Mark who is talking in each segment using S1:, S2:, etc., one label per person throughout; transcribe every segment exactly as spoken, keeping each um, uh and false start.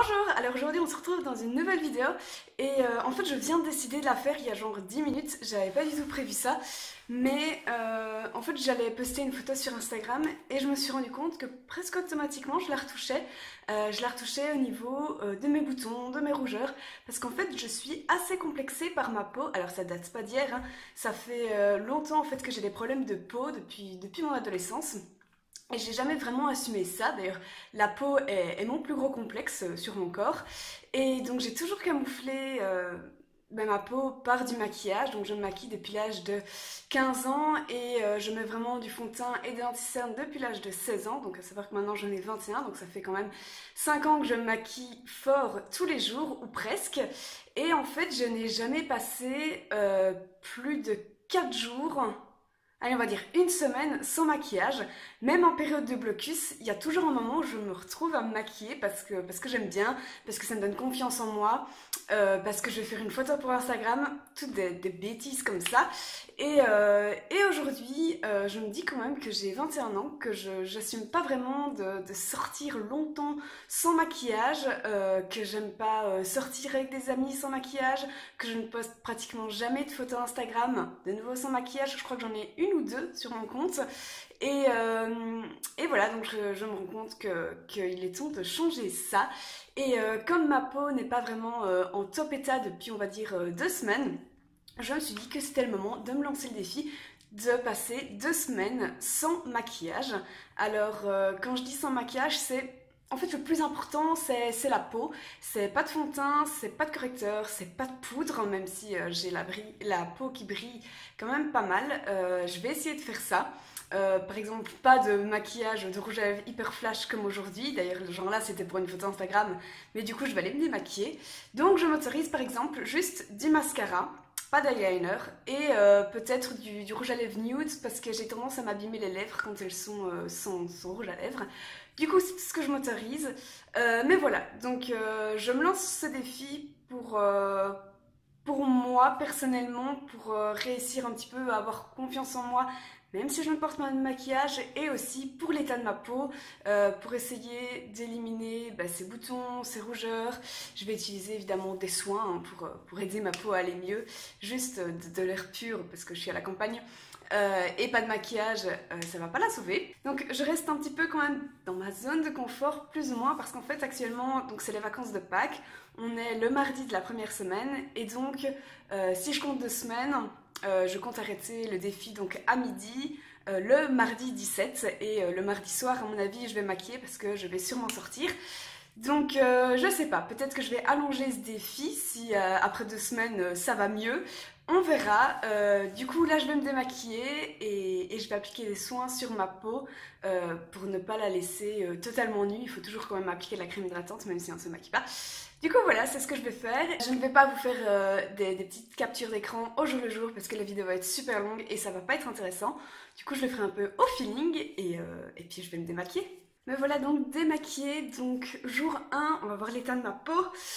S1: Bonjour, alors aujourd'hui on se retrouve dans une nouvelle vidéo et euh, en fait je viens de décider de la faire il y a genre dix minutes, j'avais pas du tout prévu ça mais euh, en fait j'allais poster une photo sur Instagram et je me suis rendu compte que presque automatiquement je la retouchais, euh, je la retouchais au niveau euh, de mes boutons, de mes rougeurs parce qu'en fait je suis assez complexée par ma peau, alors ça date pas d'hier, hein. Ça fait euh, longtemps en fait que j'ai des problèmes de peau depuis, depuis mon adolescence. Et j'ai jamais vraiment assumé ça, d'ailleurs la peau est, est mon plus gros complexe euh, sur mon corps. Et donc j'ai toujours camouflé euh, ben, ma peau par du maquillage, donc je me maquille depuis l'âge de quinze ans et euh, je mets vraiment du fond de teint et des anti-cernes depuis l'âge de seize ans, donc à savoir que maintenant j'en ai vingt et un, donc ça fait quand même cinq ans que je me maquille fort tous les jours, ou presque. Et en fait je n'ai jamais passé euh, plus de quatre jours... Allez, on va dire une semaine sans maquillage. Même en période de blocus, il y a toujours un moment où je me retrouve à me maquiller parce que, parce que j'aime bien, parce que ça me donne confiance en moi, euh, parce que je vais faire une photo pour Instagram, toutes des, des bêtises comme ça. Et, euh, et aujourd'hui, euh, je me dis quand même que j'ai vingt et un ans, que je n'assume pas vraiment de, de sortir longtemps sans maquillage, euh, que j'aime pas euh, sortir avec des amis sans maquillage, que je ne poste pratiquement jamais de photos Instagram de nouveau sans maquillage. Je crois que j'en ai une ou deux sur mon compte. Et, euh, et voilà, donc je, je me rends compte que, qu'il est temps de changer ça. Et euh, comme ma peau n'est pas vraiment euh, en top état depuis, on va dire, euh, deux semaines, je me suis dit que c'était le moment de me lancer le défi de passer deux semaines sans maquillage. Alors, euh, quand je dis sans maquillage, c'est... En fait, le plus important, c'est la peau. C'est pas de fond de teint, c'est pas de correcteur, c'est pas de poudre, même si euh, j'ai la, la peau qui brille quand même pas mal. Euh, je vais essayer de faire ça. Euh, par exemple, pas de maquillage de rouge à lèvres hyper flash comme aujourd'hui. D'ailleurs, le genre là, c'était pour une photo Instagram. Mais du coup, je vais aller me démaquiller. Donc, je m'autorise par exemple juste du mascara, pas d'eyeliner et euh, peut-être du, du rouge à lèvres nude parce que j'ai tendance à m'abîmer les lèvres quand elles sont euh, sans, sans rouge à lèvres. Du coup, c'est tout ce que je m'autorise. Euh, mais voilà, donc euh, je me lance ce défi pour, euh, pour moi personnellement, pour euh, réussir un petit peu à avoir confiance en moi, même si je ne porte pas de maquillage, et aussi pour l'état de ma peau, euh, pour essayer d'éliminer bah, ces boutons, ces rougeurs. Je vais utiliser évidemment des soins hein, pour, pour aider ma peau à aller mieux, juste de, de l'air pur parce que je suis à la campagne. Euh, et pas de maquillage, euh, ça va pas la sauver. Donc je reste un petit peu quand même dans ma zone de confort, plus ou moins, parce qu'en fait actuellement, donc c'est les vacances de Pâques, on est le mardi de la première semaine, et donc euh, si je compte deux semaines, euh, je compte arrêter le défi donc à midi, euh, le mardi dix-sept, et euh, le mardi soir, à mon avis, je vais maquiller parce que je vais sûrement sortir. Donc euh, je sais pas, peut-être que je vais allonger ce défi si euh, après deux semaines euh, ça va mieux. On verra. Euh, du coup là je vais me démaquiller et, et je vais appliquer des soins sur ma peau euh, pour ne pas la laisser euh, totalement nue. Il faut toujours quand même appliquer de la crème hydratante même si on ne se maquille pas. Du coup voilà, c'est ce que je vais faire. Je ne vais pas vous faire euh, des, des petites captures d'écran au jour le jour parce que la vidéo va être super longue et ça va pas être intéressant. Du coup je le ferai un peu au feeling et, euh, et puis je vais me démaquiller. Me voilà donc démaquillée, donc jour un, on va voir l'état de ma peau.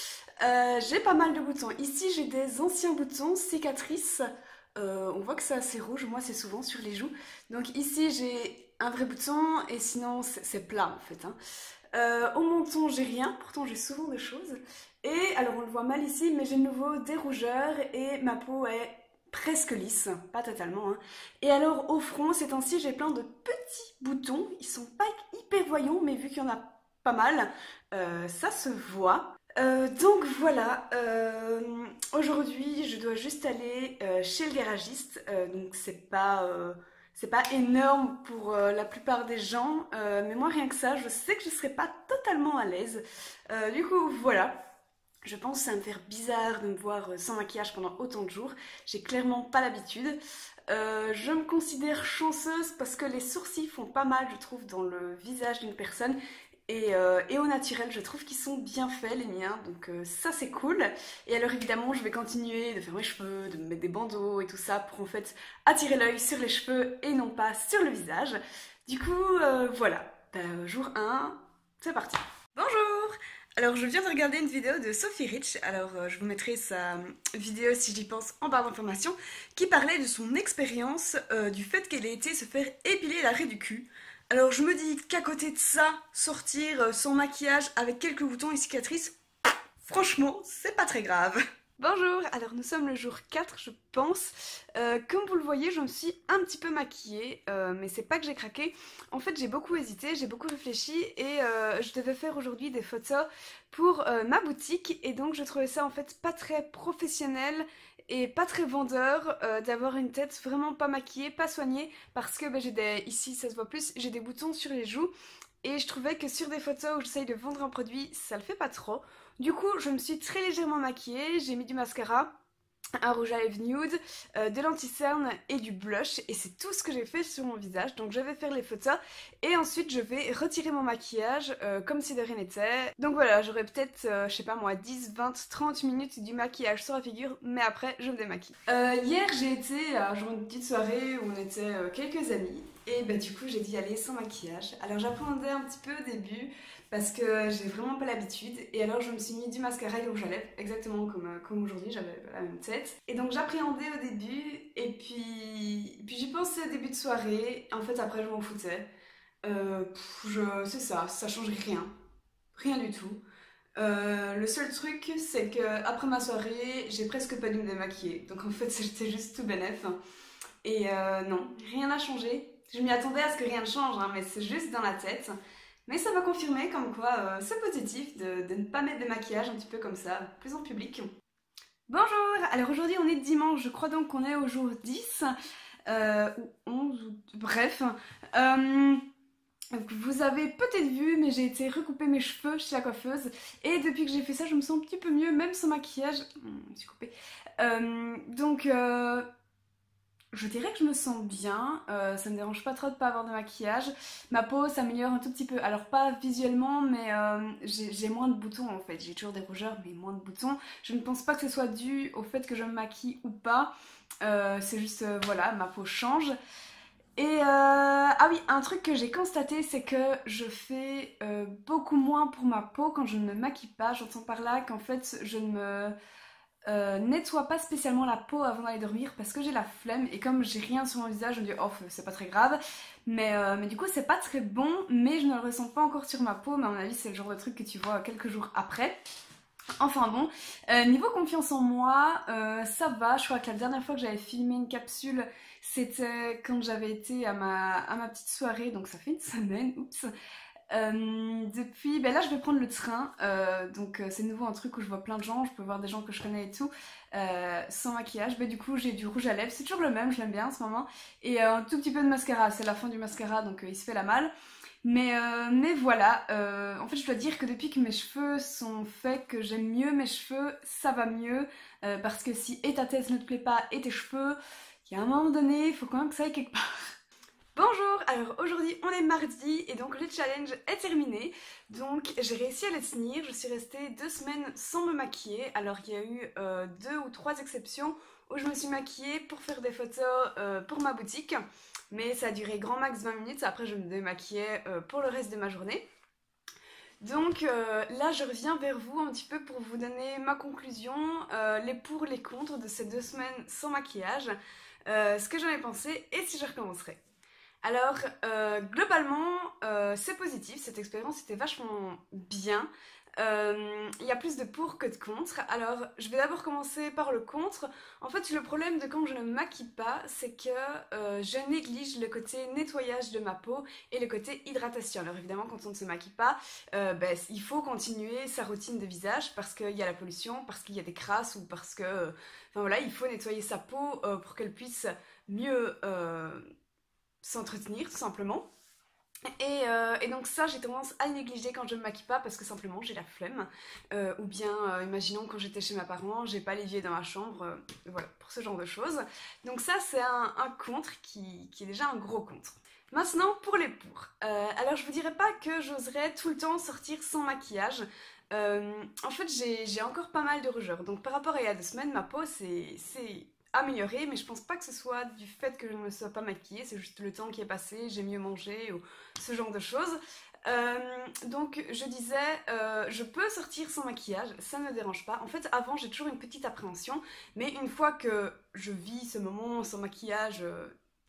S1: Euh, j'ai pas mal de boutons. Ici j'ai des anciens boutons, cicatrices. Euh, on voit que c'est assez rouge, moi c'est souvent sur les joues. Donc ici j'ai un vrai bouton et sinon c'est plat en fait. Hein. Euh, au menton j'ai rien, pourtant j'ai souvent des choses. Et alors on le voit mal ici, mais j'ai de nouveau des rougeurs et ma peau est presque lisse, pas totalement. Hein. Et alors au front, ces temps-ci, j'ai plein de petits boutons. Ils sont pas hyper voyants, mais vu qu'il y en a pas mal, euh, ça se voit. Euh, donc voilà, euh, aujourd'hui, je dois juste aller euh, chez le garagiste. Euh, donc c'est pas, euh, c'est pas énorme pour euh, la plupart des gens, euh, mais moi rien que ça, je sais que je serai pas totalement à l'aise. Euh, du coup, voilà. Je pense que ça va me faire bizarre de me voir sans maquillage pendant autant de jours. J'ai clairement pas l'habitude. Euh, je me considère chanceuse parce que les sourcils font pas mal, je trouve, dans le visage d'une personne. Et, euh, et au naturel, je trouve qu'ils sont bien faits, les miens. Donc euh, ça, c'est cool. Et alors, évidemment, je vais continuer de faire mes cheveux, de me mettre des bandeaux et tout ça pour en fait attirer l'œil sur les cheveux et non pas sur le visage. Du coup, euh, voilà. Euh, jour un, c'est parti. Bonjour! Alors je viens de regarder une vidéo de Sophie Rich, alors euh, je vous mettrai sa vidéo si j'y pense en barre d'informations, qui parlait de son expérience euh, du fait qu'elle ait été se faire épiler l'arrêt du cul. Alors je me dis qu'à côté de ça, sortir sans maquillage avec quelques boutons et cicatrices, franchement, c'est pas très grave. Bonjour, alors nous sommes le jour quatre je pense. Euh, comme vous le voyez, je me suis un petit peu maquillée, euh, mais c'est pas que j'ai craqué. En fait j'ai beaucoup hésité, j'ai beaucoup réfléchi et euh, je devais faire aujourd'hui des photos pour euh, ma boutique et donc je trouvais ça en fait pas très professionnel et pas très vendeur euh, d'avoir une tête vraiment pas maquillée, pas soignée parce que bah, j'ai des... ici ça se voit plus, j'ai des boutons sur les joues. Et je trouvais que sur des photos où j'essaye de vendre un produit, ça le fait pas trop. Du coup, je me suis très légèrement maquillée, j'ai mis du mascara, un rouge à lèvres nude, euh, de l'anti-cerne et du blush. Et c'est tout ce que j'ai fait sur mon visage. Donc je vais faire les photos et ensuite je vais retirer mon maquillage euh, comme si de rien n'était. Donc voilà, j'aurai peut-être, euh, je sais pas moi, dix, vingt, trente minutes du maquillage sur la figure, mais après je me démaquille. Euh, hier j'ai été à genre une petite soirée où on était euh, quelques amis. Et bah du coup j'ai dû y aller sans maquillage. Alors j'appréhendais un petit peu au début parce que j'ai vraiment pas l'habitude. Et alors je me suis mis du mascara et du rouge à lèvres, exactement comme, euh, comme aujourd'hui, j'avais la même tête. Et donc j'appréhendais au début et puis, puis j'y pensais au début de soirée. En fait après je m'en foutais. Euh, pff, je, c'est ça, ça change rien. Rien du tout. Euh, le seul truc c'est que après ma soirée j'ai presque pas dû me démaquiller. Donc en fait c'était juste tout bénef. Et euh, non, rien n'a changé. Je m'y attendais à ce que rien ne change, hein, mais c'est juste dans la tête. Mais ça m'a confirmé comme quoi euh, c'est positif de, de ne pas mettre de maquillage un petit peu comme ça, plus en public. Bonjour, alors aujourd'hui on est dimanche, je crois donc qu'on est au jour dix, euh, ou onze, ou... bref. Euh, vous avez peut-être vu, mais j'ai été recouper mes cheveux chez la coiffeuse. Et depuis que j'ai fait ça, je me sens un petit peu mieux, même sans maquillage. Hum, je me suis coupée. Euh, donc... Euh... Je dirais que je me sens bien, euh, ça me dérange pas trop de pas avoir de maquillage. Ma peau s'améliore un tout petit peu, alors pas visuellement, mais euh, j'ai moins de boutons en fait. J'ai toujours des rougeurs, mais moins de boutons. Je ne pense pas que ce soit dû au fait que je me maquille ou pas. Euh, c'est juste, euh, voilà, ma peau change. Et euh, ah oui, un truc que j'ai constaté, c'est que je fais euh, beaucoup moins pour ma peau quand je ne me maquille pas. J'entends par là qu'en fait, je ne me... Euh, nettoie pas spécialement la peau avant d'aller dormir parce que j'ai la flemme et comme j'ai rien sur mon visage je me dis oh c'est pas très grave mais, euh, mais du coup c'est pas très bon mais je ne le ressens pas encore sur ma peau mais à mon avis c'est le genre de truc que tu vois quelques jours après. Enfin bon, euh, niveau confiance en moi, euh, ça va. Je crois que la dernière fois que j'avais filmé une capsule c'était quand j'avais été à ma, à ma petite soirée, donc ça fait une semaine, oups. Euh, depuis, ben là je vais prendre le train, euh, donc euh, c'est de nouveau un truc où je vois plein de gens, je peux voir des gens que je connais et tout, euh, sans maquillage. Ben, du coup j'ai du rouge à lèvres, c'est toujours le même, je l'aime bien en ce moment, et euh, un tout petit peu de mascara, c'est la fin du mascara donc euh, il se fait la malle. Mais, euh, mais voilà, euh, en fait je dois dire que depuis que mes cheveux sont faits, que j'aime mieux mes cheveux, ça va mieux, euh, parce que si et ta tête ne te plaît pas et tes cheveux, il y a un moment donné, il faut quand même que ça aille quelque part. Bonjour, alors aujourd'hui on est mardi et donc le challenge est terminé. Donc j'ai réussi à les tenir, je suis restée deux semaines sans me maquiller. Alors il y a eu euh, deux ou trois exceptions où je me suis maquillée pour faire des photos euh, pour ma boutique. Mais ça a duré grand max vingt minutes, après je me démaquillais euh, pour le reste de ma journée. Donc euh, là je reviens vers vous un petit peu pour vous donner ma conclusion, euh, les pour, les contre de ces deux semaines sans maquillage, euh, ce que j'en ai pensé et si je recommencerai. Alors, euh, globalement, euh, c'est positif, cette expérience était vachement bien. Euh, Il y a plus de pour que de contre. Alors, je vais d'abord commencer par le contre. En fait, le problème de quand je ne me maquille pas, c'est que euh, je néglige le côté nettoyage de ma peau et le côté hydratation. Alors évidemment, quand on ne se maquille pas, euh, ben, il faut continuer sa routine de visage parce qu'il y a la pollution, parce qu'il y a des crasses ou parce que... euh, Enfin voilà, il faut nettoyer sa peau euh, pour qu'elle puisse mieux... Euh, s'entretenir tout simplement. Et, euh, et donc ça j'ai tendance à négliger quand je me maquille pas parce que simplement j'ai la flemme. Euh, ou bien euh, imaginons quand j'étais chez mes parents, j'ai pas l'évier dans ma chambre, euh, voilà, pour ce genre de choses. Donc ça c'est un, un contre qui, qui est déjà un gros contre. Maintenant pour les pour. Euh, alors je vous dirais pas que j'oserais tout le temps sortir sans maquillage. Euh, en fait j'ai encore pas mal de rougeurs. Donc par rapport à il y a deux semaines, ma peau c'est améliorée, mais je pense pas que ce soit du fait que je ne me sois pas maquillée, c'est juste le temps qui est passé, j'ai mieux mangé ou ce genre de choses. Euh, donc je disais, euh, je peux sortir sans maquillage, ça ne me dérange pas. En fait avant j'ai toujours une petite appréhension, mais une fois que je vis ce moment sans maquillage euh,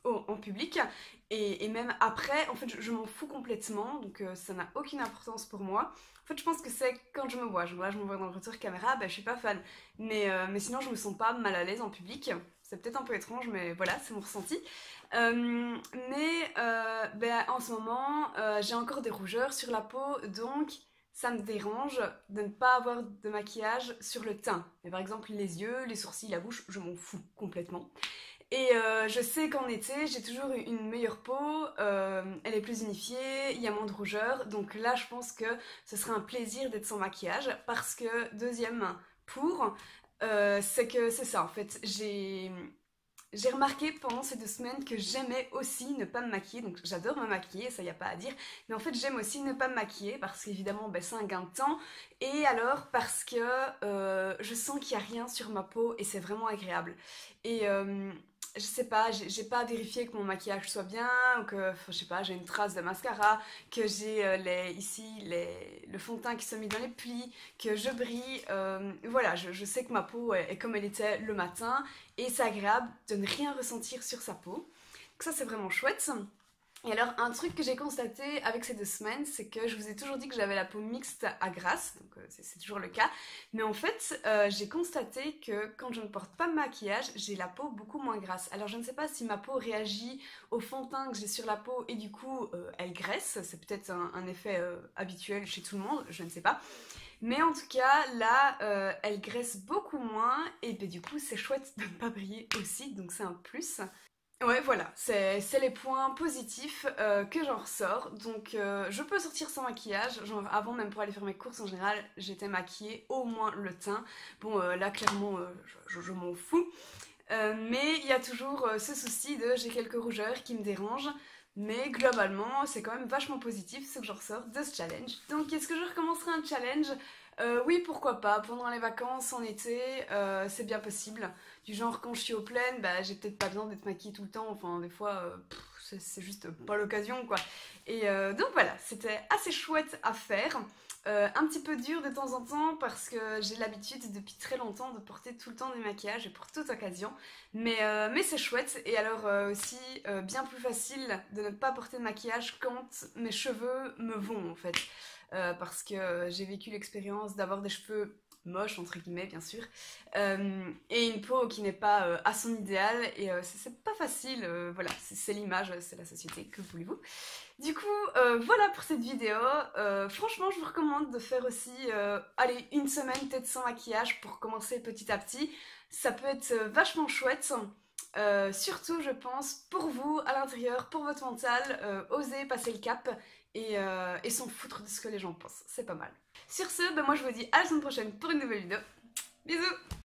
S1: au- en public. Et, et même après, en fait, je, je m'en fous complètement, donc euh, ça n'a aucune importance pour moi. En fait, je pense que c'est quand je me vois. Genre là, je me vois dans le retour caméra, bah, je suis pas fan. Mais, euh, mais sinon, je me sens pas mal à l'aise en public. C'est peut-être un peu étrange, mais voilà, c'est mon ressenti. Euh, mais euh, ben, en ce moment, euh, j'ai encore des rougeurs sur la peau, donc ça me dérange de ne pas avoir de maquillage sur le teint. Mais par exemple, les yeux, les sourcils, la bouche, je m'en fous complètement. Et euh, je sais qu'en été, j'ai toujours eu une meilleure peau, euh, elle est plus unifiée, il y a moins de rougeur, donc là je pense que ce serait un plaisir d'être sans maquillage, parce que deuxième pour, euh, c'est que c'est ça en fait, j'ai j'ai remarqué pendant ces deux semaines que j'aimais aussi ne pas me maquiller, donc j'adore me maquiller, ça y a pas à dire, mais en fait j'aime aussi ne pas me maquiller parce qu'évidemment ben, c'est un gain de temps, et alors parce que euh, je sens qu'il n'y a rien sur ma peau et c'est vraiment agréable. Et euh, je sais pas, j'ai j'ai pas vérifié que mon maquillage soit bien, ou que, enfin, je sais pas, j'ai une trace de mascara, que j'ai euh, les, ici les, le fond de teint qui se mis dans les plis, que je brille, euh, voilà, je, je sais que ma peau est, est comme elle était le matin, et c'est agréable de ne rien ressentir sur sa peau. Donc ça c'est vraiment chouette. Et alors un truc que j'ai constaté avec ces deux semaines, c'est que je vous ai toujours dit que j'avais la peau mixte à grasse, donc euh, c'est c'est toujours le cas, mais en fait euh, j'ai constaté que quand je ne porte pas de maquillage, j'ai la peau beaucoup moins grasse. Alors je ne sais pas si ma peau réagit au fond de teint que j'ai sur la peau et du coup euh, elle graisse, c'est peut-être un, un effet euh, habituel chez tout le monde, je ne sais pas. Mais en tout cas, là, euh, elle graisse beaucoup moins et ben, du coup, c'est chouette de ne pas briller aussi, donc c'est un plus. Ouais, voilà, c'est c'est les points positifs euh, que j'en ressors. Donc, euh, je peux sortir sans maquillage. Genre, avant, même pour aller faire mes courses, en général, j'étais maquillée, au moins le teint. Bon, euh, là, clairement, euh, je, je- je m'en fous. Euh, mais il y a toujours euh, ce souci de j'ai quelques rougeurs qui me dérangent. Mais globalement, c'est quand même vachement positif ce que j'en ressors de ce challenge. Donc, est-ce que je recommencerai un challenge? Euh, Oui, pourquoi pas. Pendant les vacances, en été, euh, c'est bien possible. Du genre, quand je suis au plein, bah, j'ai peut-être pas besoin d'être maquillée tout le temps. Enfin, des fois, euh, pff, c'est c'est juste pas l'occasion, quoi. Et euh, donc voilà, c'était assez chouette à faire. Euh, un petit peu dur de temps en temps parce que j'ai l'habitude depuis très longtemps de porter tout le temps du maquillage et pour toute occasion. Mais, euh, mais c'est chouette. Et alors euh, aussi, euh, bien plus facile de ne pas porter de maquillage quand mes cheveux me vont en fait. Euh, parce que euh, j'ai vécu l'expérience d'avoir des cheveux moches, entre guillemets, bien sûr, euh, et une peau qui n'est pas euh, à son idéal, et euh, c'est c'est pas facile, euh, voilà, c'est c'est l'image, c'est la société, que voulez-vous. Du coup, euh, voilà pour cette vidéo. Euh, franchement, je vous recommande de faire aussi, euh, allez, une semaine peut-être sans maquillage pour commencer petit à petit. Ça peut être euh, vachement chouette. Euh, surtout, je pense, pour vous, à l'intérieur, pour votre mental, euh, osez passer le cap et, euh, et s'en foutre de ce que les gens pensent. C'est pas mal. Sur ce, ben moi je vous dis à la semaine prochaine pour une nouvelle vidéo. Bisous!